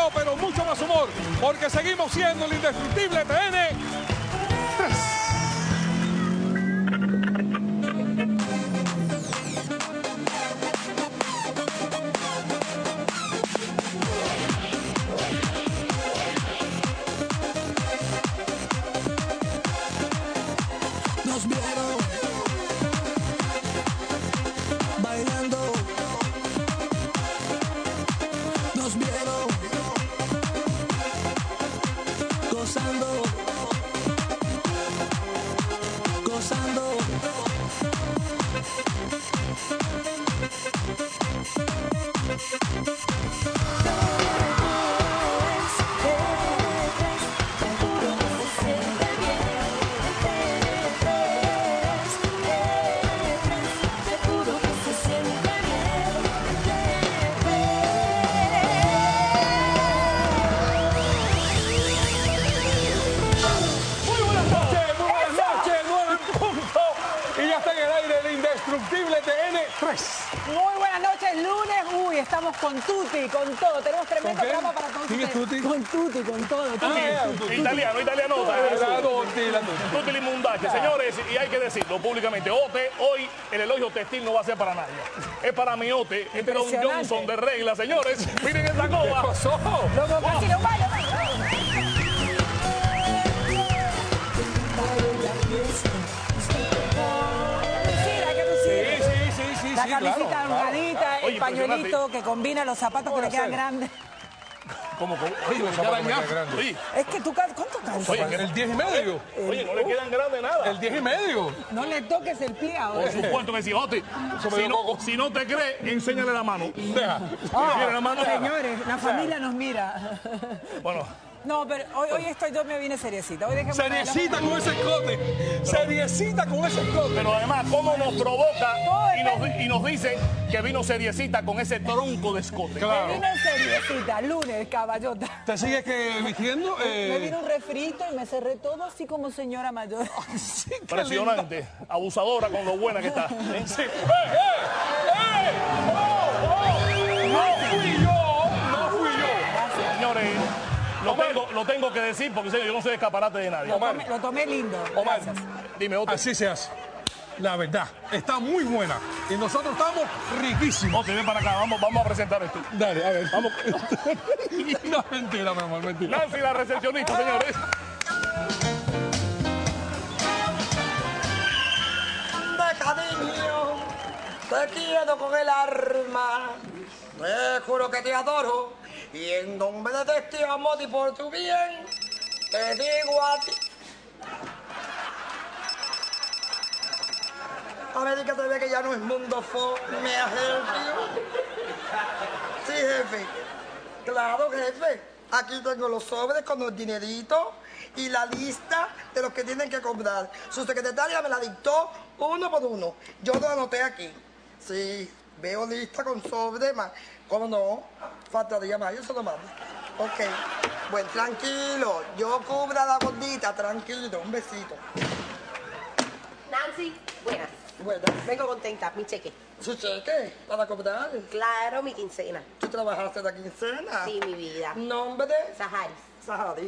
mucho, pero mucho más humor, porque seguimos siendo el indestructible TN3. Nos vieron bailando, nos vieron gozando, gozando. Indestructible TN3. Muy buenas noches, lunes. Uy, estamos con Tutti, con todo. Tenemos tremendo programa para todos ¿Quién es ustedes. Tutti? Con Tutti, con todo. Italiano, italianota. Tutti Limundache. Señores, y hay que decirlo públicamente, Ote, hoy el elogio textil no va a ser para nadie. Es para mi Ote. Este era un Johnson de regla, señores. Miren esta coba. ¿Qué pasó? Loco, casi no vale. La camisita arrugadita, el pañuelito que combina los zapatos que le quedan grandes. ¿Cómo? Oye, los zapatos me quedan grandes. Oye, Es que tú, ¿cuánto calzas? El 10 y medio. oye, no le quedan grandes nada. El 10 y medio. No le toques el pie ahora. Por supuesto que sí, Ote. Si no te cree, enséñale la mano. Deja. Mira la mano. Señores, la familia nos mira. Bueno. No, pero hoy yo me vine seriecita. Hoy dejemos Seriecita con ese escote. Seriecita con ese escote. Pero además, cómo nos provoca y nos dice que vino seriecita con ese tronco de escote. Claro. Me vine seriecita, lunes, caballota. ¿Te sigues vistiendo? Me vino un refrito y me cerré todo así como señora mayor. Sí, qué Impresionante. Abusadora con lo buena que está. ¿eh? Sí. ¡Ey! No fui yo. Señores, lo tengo que decir porque en serio, yo no soy escaparate de nadie. Lo tomé lindo. Omar, Gracias. Dime, Ote. así se hace. La verdad, está muy buena. Y nosotros estamos riquísimos. Ote, ven para acá, vamos a presentar esto. Dale, a ver, vamos. No, mentira, mi amor, mentira. Nancy, la recepcionista, señores. De cariño, te quiero con el alma, te juro que te adoro, y en nombre de este amor y por tu bien, te digo a ti. América te ve que ya no es mundo me jefe. Sí, jefe. Claro, jefe. Aquí tengo los sobres con los dineritos y la lista de los que tienen que cobrar. Su secretaria me la dictó uno por uno. Yo lo anoté aquí. Sí, veo lista con sobre más. ¿Cómo no? Faltaría más, yo se lo mando. Ok. Bueno, tranquilo. Yo cubro a la gordita, tranquilo. Un besito. Nancy, buenas. Bueno, Vengo contenta, mi cheque. ¿su cheque? ¿Para cobrar? Claro, mi quincena. ¿Tú trabajaste la quincena? Sí, mi vida. ¿Nombre? Saharis. Sahari.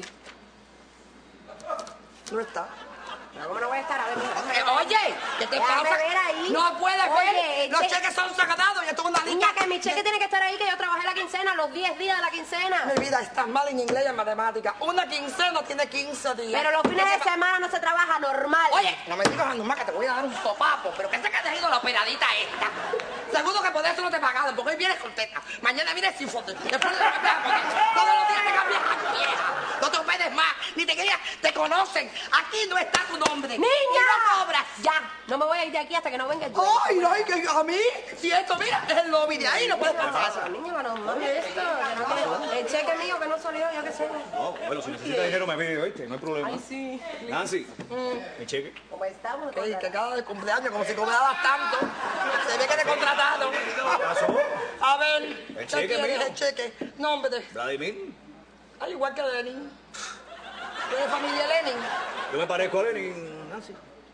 No está. No, ¿cómo no voy a estar? A ver, Oye, ¿qué te déjame pasa? ver ahí. No puedes Oye, ver. Los cheques son sagrados. Yo tengo una lista. Niña, que mi cheque tiene que estar ahí, que yo trabajé la quincena, los 10 días de la quincena. Mi vida, estás mal en inglés y en matemáticas. Una quincena tiene 15 días. Pero los fines ¿Qué de te pa- semana no se trabaja normal. Oye, no me digas a nomás que te voy a dar un sopapo. Pero que te has ido la operadita esta. Seguro que por eso no te pagaron, porque hoy vienes contenta. Mañana vienes sin foto. Después de la todos los días te cambias a vieja. No te operes más, ni te querías, te conocen. Aquí no está tu nombre. ¡Niña! Y no cobras. Ya, no me voy a ir de aquí hasta que no venga el dueño. Ay, no, que a mí, si esto, mira, es el lobby de ahí, no puedes pasar. Niña, no mames esto. Que no quiere- El cheque mío que no salió, yo qué sé. No, bueno, si necesitas dinero me pide, ¿oíste? No hay problema. Ay, sí. Nancy, mi cheque. ¿Cómo estamos? Ey, que cada de cumpleaños, como si cobraras tanto, se ve que te contrataron. A ver, ¿qué cheque quieres? mío. El cheque. Nombre. Vladimir, Ay, igual que Lenin. ¿Tú eres familia Lenin? yo me parezco a Lenin, Nancy.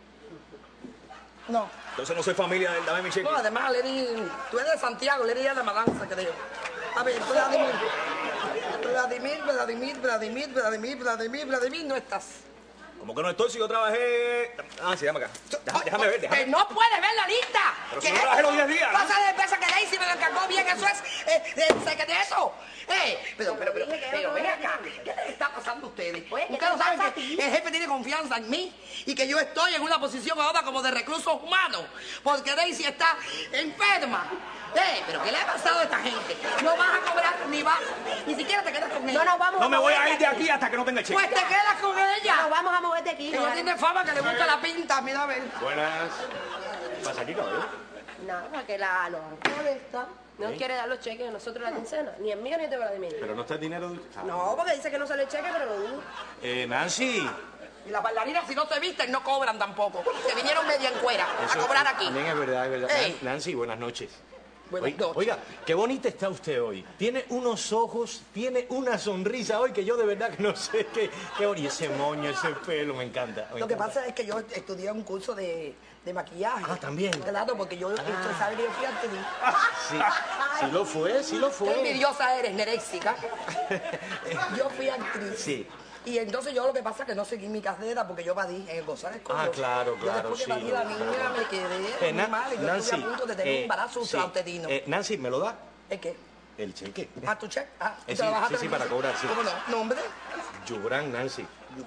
No. Entonces no soy familia de él, dame mi cheque. No, además, Lenin, tú eres de Santiago, Lenin es de Malanza, creo. A ver, tú eres de Vladimir, no estás. ¿Cómo que no estoy si yo trabajé? Ah, sí, déjame acá. Déjame ver, déjame. Que no puede ver la lista. Pero si no trabajé los 10 días, ¿no? Pasa de pesa que Daisy me lo encargó bien, eso es, sé de eso. Pero ven acá, ¿qué les está pasando a ustedes? Ustedes no saben que el jefe tiene confianza en mí y que yo estoy en una posición ahora como de recursos humanos, porque Daisy está enferma. ¿Pero qué le ha pasado a esta gente? No vas a cobrar ni siquiera te quedas con ella. No nos vamos No me voy a ir mover de aquí hasta que no tenga cheque. Pues te quedas con ella. Nos vamos a mover de aquí. Ella tiene fama que le gusta la pinta, mira a ver. Buenas. ¿Qué pasa aquí, caballero? Nada, que la honesta no quiere dar los cheques a nosotros la quincena. Ni el mío ni el de Vladimir. Pero no está el dinero... No, porque dice que no sale el cheque, pero lo dudo. Nancy. Y las bailarinas, si no se visten, no cobran tampoco. Se vinieron media en cuera a cobrar aquí. También es verdad, es verdad. Ey. Nancy, buenas noches. Buenas noches. Oiga, qué bonita está usted hoy. Tiene unos ojos, tiene una sonrisa hoy que yo de verdad que no sé qué bonito. Y ese moño, ese pelo, me encanta. Lo que pasa es que yo estudié un curso de maquillaje. Ah, ¿también? Claro, porque yo estoy sabiendo que fui actriz. Sí lo fue, sí lo Qué fue. envidiosa eres, neréxica. Yo fui actriz. Sí. Y entonces yo lo que pasa es que no seguí mi carrera porque yo evadí en el González Condo. Ah, claro, Yo después que sí, evadí la niña me quedé muy mal y yo estuve a punto de tener un embarazo uterino. Nancy, ¿me lo da? ¿El qué? El cheque. ¿A tu cheque? Ah, ¿tú Sí, trabajaste sí, en para el- cobrar, sí. ¿Cómo no? ¿Nombre? Yubran, Nancy.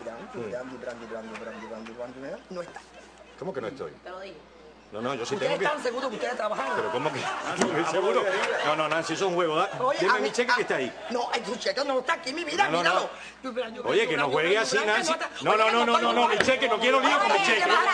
No está. ¿Cómo que no estoy? Te lo digo. No, yo sí ¿Ustedes tengo que... están seguros que ustedes trabajaron? ¿Pero cómo que? ¿Seguro? No, Nancy, eso es un juego. Oye, Dime a mi mí- cheque que está ahí. No, tu cheque no está aquí, mi vida, No, no, míralo. Oye, que no juegue así, Nancy. No, mi cheque, no quiero lío con mi cheque. No.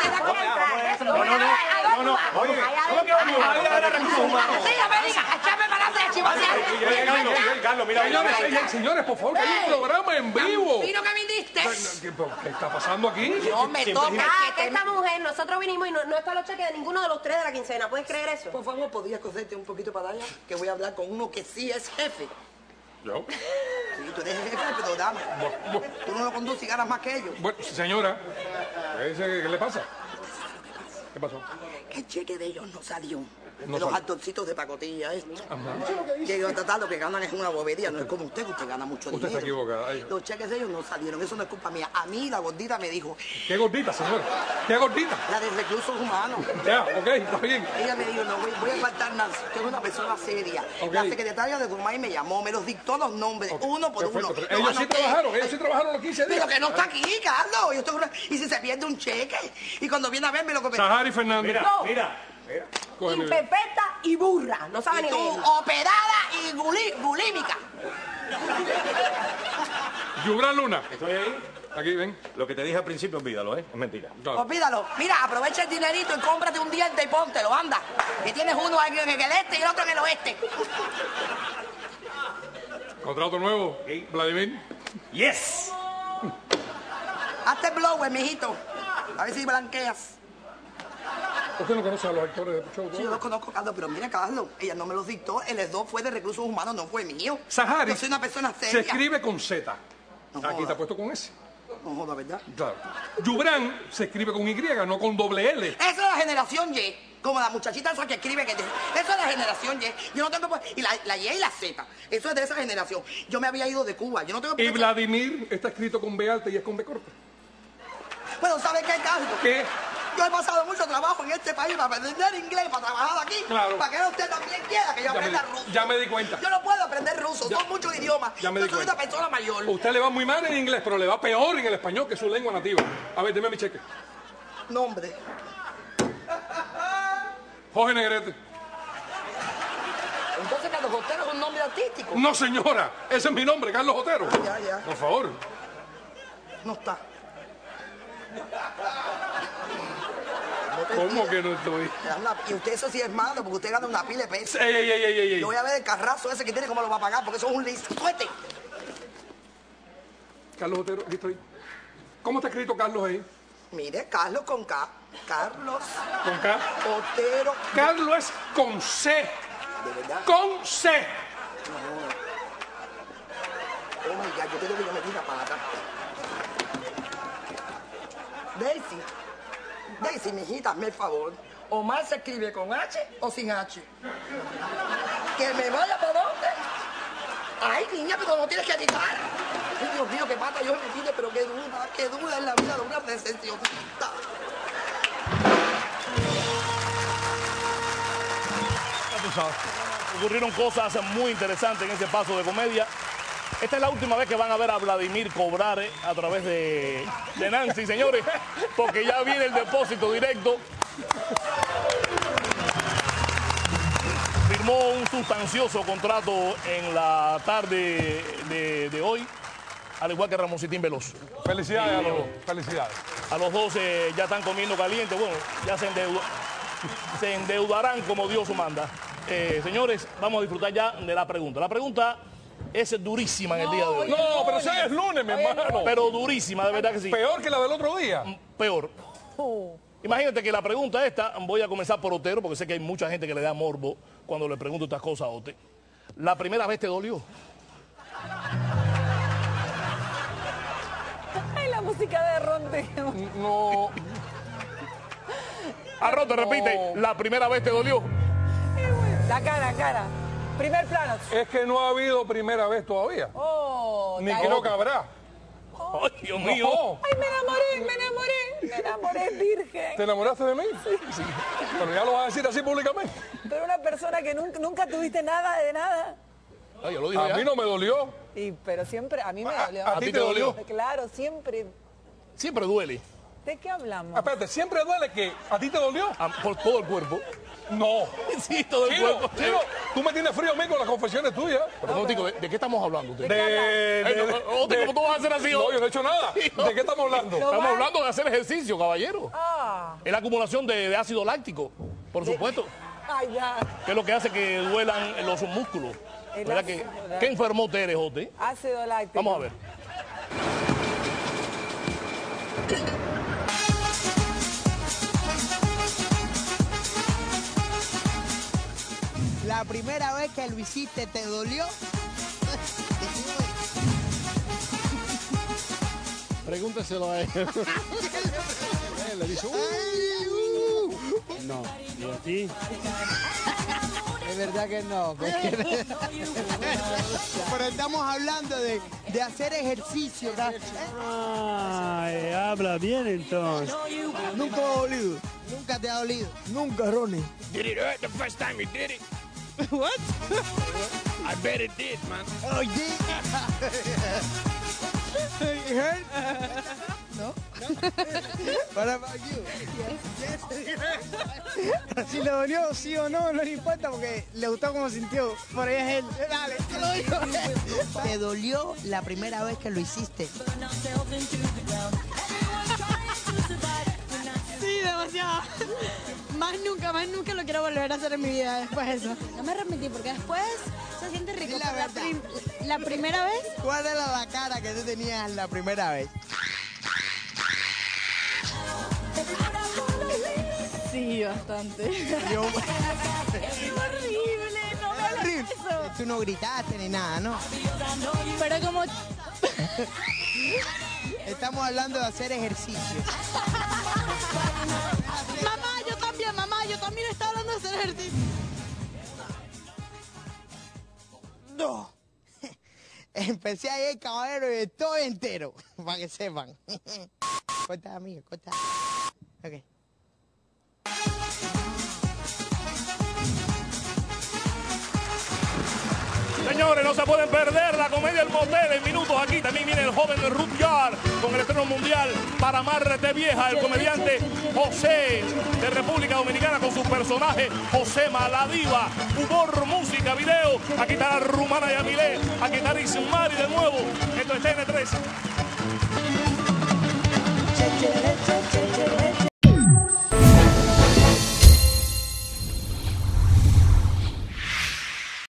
Oye, ¿cómo que vamos a ir a recursos humanos? Dígame, échame para adelante, chivaciar. Carlos, mira. Señores, por favor, que hay un programa en vivo. ¿Vino que viniste? ¿Qué está pasando aquí? No me toca Ah, que que esta mujer, nosotros vinimos y no están los cheques de ninguno de los tres de la quincena. ¿Puedes creer eso? Por favor, ¿podrías coserte un poquito para allá? Que voy a hablar con uno que sí es jefe. ¿Yo? Sí, tú eres jefe, pero dame. Tú no lo conduces y ganas más que ellos. Bueno, señora, ¿qué le pasa? ¿Qué pasó? Que el cheque de ellos no salió. No de los salió. actorcitos de pacotilla, esto. Ajá. Que ellos tratar lo que ganan es una bobería, no es como usted, que usted gana mucho Usted está dinero. equivocada. Ay. Los cheques de ellos no salieron, eso no es culpa mía. A mí la gordita me dijo, ¿Qué gordita, señora? ¿Qué gordita? la de recursos humanos. Ya, ok, está bien. Ella me dijo, no, voy a faltar Nancy, que es una persona seria. Ok. La secretaria de Gurmay me llamó, me los dictó los nombres, uno por Perfecto, uno. pero Los ellos sí anoté. trabajaron los 15 días. Pero que no está aquí, Carlos. Yo estoy... Y si se pierde un cheque, y cuando viene a verme lo que... Sahari Fernández. Mira. Cógeme. Imperfecta y burra. No sabe Y ni tú, leer. operada y bulímica. Yubran Luna. Estoy ahí. Aquí, ven. Lo que te dije al principio, olvídalo, ¿eh? Es mentira. Claro. Olvídalo. Mira, aprovecha el dinerito y cómprate un diente y póntelo, anda. Que tienes uno en el este y el otro en el oeste. Contrato nuevo. Vladimir. ¡Yes! Hazte el blower, mijito. A ver si blanqueas. ¿Usted no conoce a los actores de show? Sí, yo los conozco, Carlos, pero mira, Carlos, ella no me los dictó. El S2 fue de recursos humanos, no fue mío. Sahari. Yo soy una persona Se seria. escribe con Z. No Aquí joda. está puesto con S. No joda, ¿verdad? Claro. Yubran se escribe con Y, no con doble L. Esa es la generación Y. Como la muchachita esa que escribe que... Eso es la generación Y. Yo no tengo... Y la Y y la Z. Eso es de esa generación. Yo me había ido de Cuba. Yo no tengo... Y Vladimir está escrito con B alta y es con B corta. Bueno, ¿sabes qué, Carlos? ¿Qué? Yo he pasado mucho trabajo en este país para aprender inglés, para trabajar aquí. Claro. Para que usted también quiera que yo aprenda ruso. Ya me di cuenta. Yo no puedo aprender ruso, son muchos idiomas. Ya me Yo di soy cuenta. una persona mayor. Usted le va muy mal en inglés, pero le va peor en el español, que es su lengua nativa. A ver, deme mi cheque. Nombre. Jorge Negrete. Entonces, Carlos Otero es un nombre artístico. No, señora. Ese es mi nombre, Carlos Otero. Ya. Por favor. No está. ¿Cómo que no estoy? Y usted eso sí es malo, porque usted gana una pila de pesos. Ey. Yo voy a ver el carrazo ese que tiene, cómo lo va a pagar, porque eso es un listo. ¡Suerte! Carlos Otero, aquí estoy. ¿Cómo está escrito Carlos ahí? Mire, Carlos con K. Carlos Con K. Otero. Carlos es con C. ¿De verdad? Con C. Oh my God, yo tengo que yo me tira para acá. Daisy, mijita, hazme el favor. Omar se escribe con H o sin H. Que me vaya para dónde. Ay, niña, pero no tienes que gritar. Ay, Dios mío, qué pata yo me metí, pero qué duda es la vida de una recesionista. Ya tú sabes. Ocurrieron cosas muy interesantes en ese paso de comedia. Esta es la última vez que van a ver a Vladimir cobrar a través de Nancy, señores, porque ya viene el depósito directo. Firmó un sustancioso contrato en la tarde de hoy, al igual que Ramoncitín Veloz. Felicidades a los dos. Felicidades. A los dos ya están comiendo caliente. Bueno, ya se endeudarán como Dios manda. Señores, vamos a disfrutar ya de la pregunta. La pregunta es durísima en el día de hoy. No, pero si hoy es lunes, mi hermano. Pero durísima, de verdad que sí. Peor que la del otro día. Peor. Imagínate que la pregunta esta, voy a comenzar por Otero, porque sé que hay mucha gente que le da morbo cuando le pregunto estas cosas a Ote. ¿La primera vez te dolió? Ay, la música de Ronte. No. Ronte, repite, ¿la primera vez te dolió? La cara. Primer plano. Es que no ha habido primera vez todavía. Oh, Ni creo que habrá. ¡Ay, Dios mío! No. Ay, me enamoré, virgen. ¿Te enamoraste de mí? Sí. Pero ya lo vas a decir así públicamente. Pero una persona que nunca tuviste nada de nada. Ay, yo lo dije A ya. mí no me dolió. Pero siempre, a mí me dolió. ¿A ti te dolió? Claro, siempre. Siempre duele. ¿De qué hablamos? Espérate, ¿siempre duele que a ti te dolió? Por todo el cuerpo. No. Sí, todo el cuerpo. Chino, tú me tienes frío a mí con las confesiones tuyas. Pero no, tico, ¿de qué estamos hablando? ¿Cómo tú vas a hacer así? No, yo no he hecho nada. ¿De qué estamos hablando? Estamos hablando de hacer ejercicio, caballero. Ah. Es la acumulación de ácido láctico, por supuesto. Ay, ya. Que es lo que hace que duelan los músculos. El ¿Verdad ácido, que, ¿verdad? ¿Qué enfermo te eres, Jote? Ácido láctico. Vamos a ver. La primera vez que lo hiciste, ¿te dolió? Pregúntaselo a él. Él le dice, no. ¿Y a ti? Es verdad que no. Pero estamos hablando de hacer ejercicio. Ay, habla bien entonces. Nunca me ha dolido. Nunca te ha dolido. Nunca, Ronnie. Did it hurt the first time you did it? What? I bet it did, man. Oh, you did? It hurt? No. What about you? Si le dolió, sí o no, no le importa porque le gustó cómo sintió. Por ahí es él. Dale, te lo digo. ¿Te dolió la primera vez que lo hiciste? Sí, demasiado. Más nunca lo quiero volver a hacer en mi vida después de eso. No me arrepentí porque después se siente rico. La verdad. La primera vez. ¿Cuál era la cara que tú tenías la primera vez? Sí, bastante. Es horrible, no me hagas eso. Tú no gritaste ni nada, ¿no? Pero como... Estamos hablando de hacer ejercicio. Mamá, yo también estaba hablando de hacer ejercicio. No. Empecé ayer, caballero, y estoy entero, para que sepan. Corta, amigo, corta. Ok. Señores, no se pueden perder la comedia del motel en minutos aquí. También viene el joven Ruth Yard con el estreno mundial para Amarte Vieja, el comediante José de República Dominicana con su personaje Josema, la diva. Humor, música, video. Aquí está la rumana Yamilé. Aquí está Ismari de nuevo. Esto es TN3.